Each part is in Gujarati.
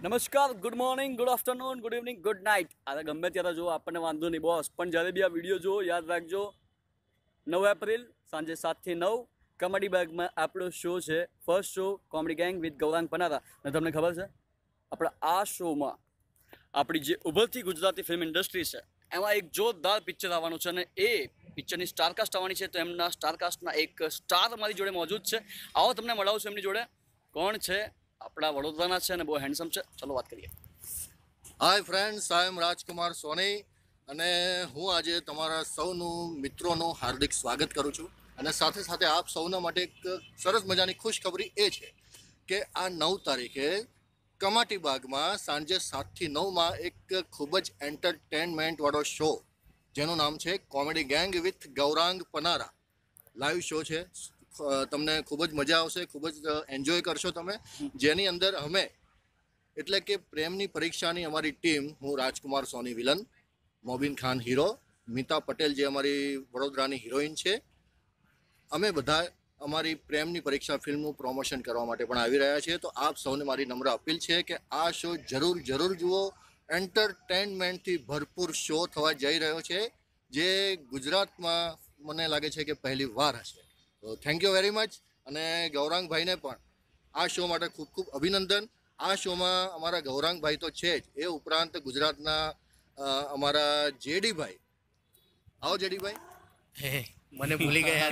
નમસ્કાર, good morning, good afternoon, good evening, good night. આ ગમે ત્યારે જો આપણને વાંધો નહીં બોસ, પણ જ્યારે બી આ વિડીયો જો યાદ રાખજો 9 એપ્રિલ સાંજે 7 થી 9 કોમેડી બેગમાં આપણો શો છે, first show comedy gang with Gaurang Panara. અને તમને ખબર છે આપણા આ શોમાં આપણી જે ઉભરતી ગુજરાતી ફિલ્મ ઇન્ડસ્ટ્રી છે એમાં એક જોરદાર પિક્ચર આવવાનું છે અને એ પિક્ચરની સ્ટારકાસ્ટ આવવાની છે. તો એમના સ્ટારકાસ્ટના એક સ્ટાર અમારી જોડે મોજૂદ છે. આવો તમને મળાવું છું એમની જોડે. કોણ છે? આપણા વડોદરાના છે અને બહુ હેન્ડસમ છે. ચલો વાત કરીએ. હાય ફ્રેન્ડ્સ, આઈ એમ રાજકુમાર સોની અને હું આજે તમારા સૌનું મિત્રોનું હાર્દિક સ્વાગત કરું છું. અને સાથે સાથે આપ સૌના માટે એક સરસ મજાની ખુશખબરી એ છે કે આ 9 તારીખે કમાટી બાગમાં સાંજે 7 થી 9માં એક ખૂબ જ એન્ટરટેનમેન્ટવાળો શો જેનું નામ છે comedy gang with Gaurang Panara. Live show છે. તમને ખૂબ જ મજા આવશે, ખૂબ જ એન્જોય કરશો તમે. જેની અંદર અમે એટલે કે પ્રેમની પરીક્ષાની અમારી ટીમ, હું રાજકુમાર સોની વિલન, મોબિન ખાન હીરો, મિતા પટેલ જે અમારી વડોદરાની હિરોઈન છે, અમે બધા અમારી પ્રેમની પરીક્ષા ફિલ્મનું પ્રમોશન કરવા માટે પણ આવી રહ્યા છીએ. તો આપ સૌને મારી નમ્ર અપીલ છે કે આ શો જરૂર જુઓ. એન્ટરટેનમેન્ટથી ભરપૂર શો થવા જઈ રહ્યો છે જે ગુજરાતમાં મને લાગે છે કે પહેલી વાર હશે. તો થેન્ક યુ વેરી મચ. અને ગૌરાંગભાઈને પણ આ શો માટે ખૂબ ખૂબ અભિનંદન. આ શોમાં અમારા ગૌરાંગભાઈ તો છે જ, એ ઉપરાંત ગુજરાતના અમારા જેડીભાઈ, આવો જેડીભાઈ, મને ભૂલી ગયા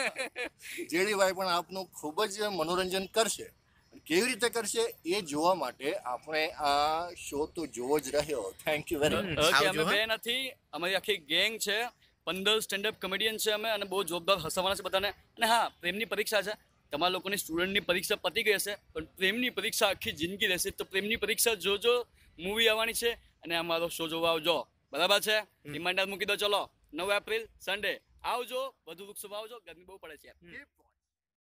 જેડીભાઈ પણ આપનું ખૂબ જ મનોરંજન કરશે. કેવી રીતે કરશે એ જોવા માટે આપણે આ શો તો જોવો જ રહ્યો. Thank you very much. અમે બે નથી, અમારી આખી ગેંગ છે. 15 સ્ટેન્ડઅપ કોમેડિયન છે અમે અને બહુ જોરદાર હસાવાના છે બધાને. અને હા, પ્રેમની પરીક્ષા છે. તમારા લોકોની સ્ટુડન્ટની પરીક્ષા પતી ગઈ હશે પણ પ્રેમની પરીક્ષા આખી જિંદગી રહેશે. તો પ્રેમની પરીક્ષા જોજો, મૂવી આવવાની છે અને અમારો શો જોવા આવજો. બરાબર છે? રિમાઇન્ડર મૂકી દો. ચલો 9 એપ્રિલ સન્ડે આવજો. વધુ વૃક્ષો વાવજો, ગરમી બહુ પડે છે.